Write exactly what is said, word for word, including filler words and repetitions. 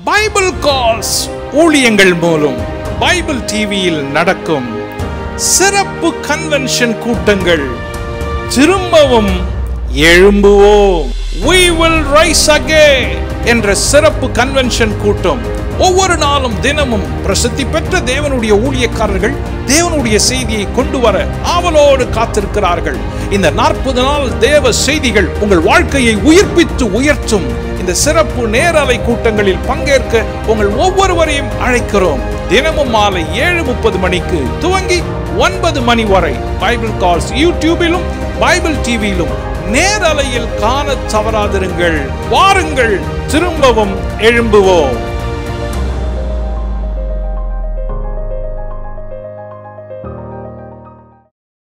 Bible calls ஊழியங்கள் மூலம் Bible டிவியில் நடக்கும் சிறப்பு கன்வென்ஷன் கூட்டங்கள். திரும்பவும் எழும்புவோம், we will rise again என்ற சிறப்பு கன்வென்ஷன் கூட்டம் ஒவ்வொரு நாளும் தினமும் பிரசித்தி பெற்ற தேவனுடைய ஊழியக்காரர்கள் தேவனுடைய செய்தியை கொண்டு வர ஆவலோடு காத்திருக்கிறார்கள். இந்த நாற்பது நாள் தேவ செய்திகள் உங்கள் வாழ்க்கையை உயிர்ப்பித்து உயர்த்தும். இந்த சிறப்பு நேரலை கூட்டங்களில் பங்கேற்க உங்கள் ஒவ்வொருவரையும் அழைக்கிறோம். தினமும் மாலை ஏழு முப்பது மணிக்கு துவங்கி ஒன்பது மணி வரை பைபிள் கால்ஸ் யூடியூபிலும் பைபிள் டிவியிலும் நேரலையில் காண தவறாதிருங்கள். வாருங்கள், திரும்பவும் எழும்புவோம்.